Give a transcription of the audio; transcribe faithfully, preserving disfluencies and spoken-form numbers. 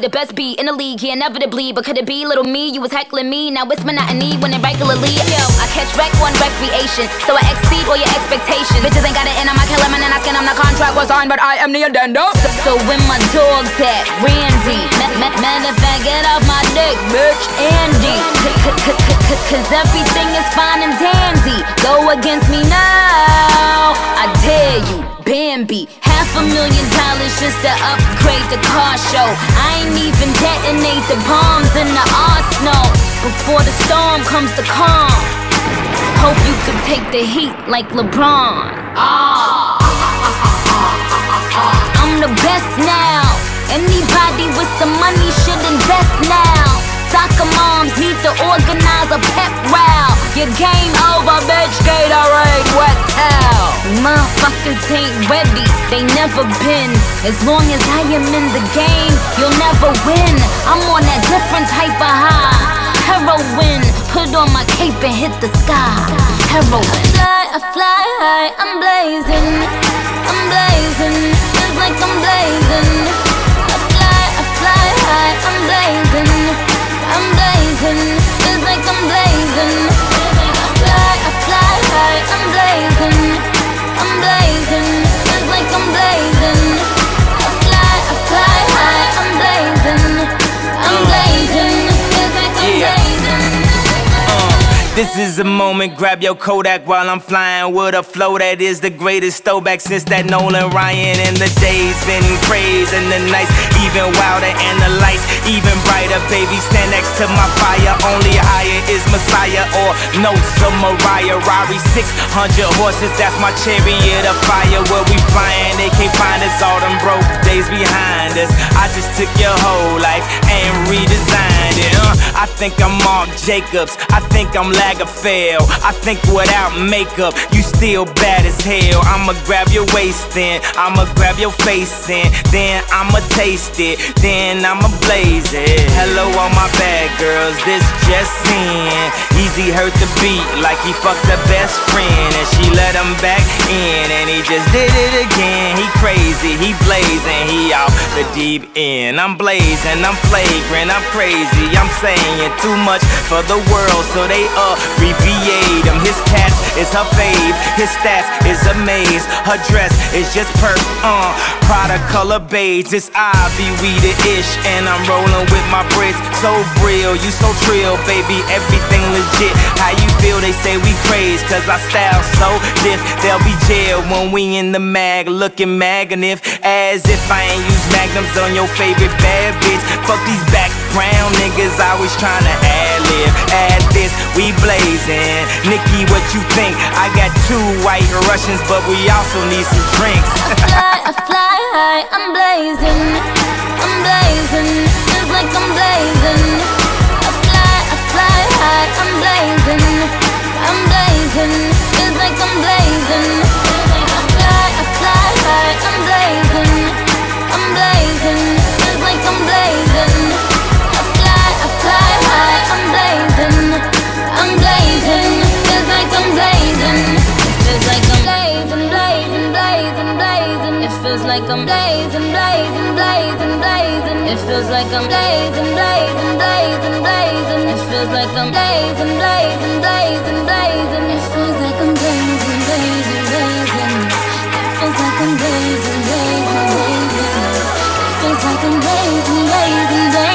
the best beat in the league, yeah, inevitably. But could it be little me? You was heckling me, now it's monotony when it regularly. Yo, I catch wreck on recreation, so I exceed all your expectations. Bitches ain't got it in, I'm a killer man, and I skin, I'm the contract was signed, but I am the addendum. So, so when my dog's at Randy, matter of fact, get off my dick, bitch, Andy. Cause everything is fine and dandy. Go against me now, I dare you, Bambi. Half a million dollars just to upgrade the car show. I ain't even detonate the bombs in the arsenal. Before the storm comes the calm. Hope you could take the heat like LeBron. Ah. I'm the best now. Anybody with some money should invest now. Soccer moms need to organize a pep rally. Your game over, bitch, Gatorade, wet towel. Motherfuckers ain't ready, they never been. As long as I am in the game, you'll never win. I'm on that different type of high. Heroin, put on my cape and hit the sky. Heroin. I fly, I fly high, I'm blazing. I'm blazing, just like I'm blazing. I fly, I fly high, I'm blazing. I'm blazing, just like I'm blazing. I fly, I fly high, I'm blazing. I'm blazing, just like I'm blazing. I fly, I fly high, I'm blazing. I'm blazing, just like I'm blazing. This is a moment, grab your Kodak while I'm flying with a flow that is the greatest throwback since that Nolan Ryan. And the days been crazy and the nights even wilder and the lights even brighter. Baby, stand next to my fire, only higher is Messiah or notes of Mariah. Rari six hundred horses, that's my chariot of fire. Where we flying, they can't find us, all them broke days behind us. I just took your whole life and redesigned it. uh, I think I'm Mark Jacobs, I think I'm Lagerfeld. I think without makeup, you still bad as hell. I'ma grab your waist then, I'ma grab your face and then I'ma taste it, then I'ma blaze it. Hello all my bad girls, this just in. Easy hurt the beat like he fucked the best friend, and she let him back in and he just did it again. He crazy, he blazing, he off the deep end. I'm blazing, I'm flagrant, I'm crazy, I'm saying too much for the world, so they abbreviate him. His cats is her fave, his stats is a maze. Her dress is just perf, uh Prada color beige. It's Ivy, we the ish, and I'm rolling with my bricks. So real, you so trill, baby, everything legit. How you feel? They say we crazy, cause our style so diff. They'll be jail when we in the mag, looking magnif, as if I ain't use magnums on your favorite bad bitch. Fuck these background niggas, always trying to ad-lib. Add this, we blazing. Nikki, what you think? I got two white Russians, but we also need some drinks. I fly, I fly high, I'm blazing. I'm blazing, just like I'm blazing. I fly, I fly high, I'm blazing. I'm blazing, just like I'm blazing. I fly, I fly high, I'm blazing. I'm blazing, just like I'm blazing. I fly, I fly high, I'm blazing. I'm blazing, just like I'm blazing. It feels like I'm blazing, blazing, blazing, blazing. It feels like I'm blazing, blazing, blazing, blazing. It feels like I'm blazing, blazing, blazing, blazing. It feels like I'm blazing, blazing, blazing, blazing. It feels like I'm blazing, blazing, blazing. It feels like I'm blazing, blazing, blazing. It feels like I'm blazing, blazing, blazing.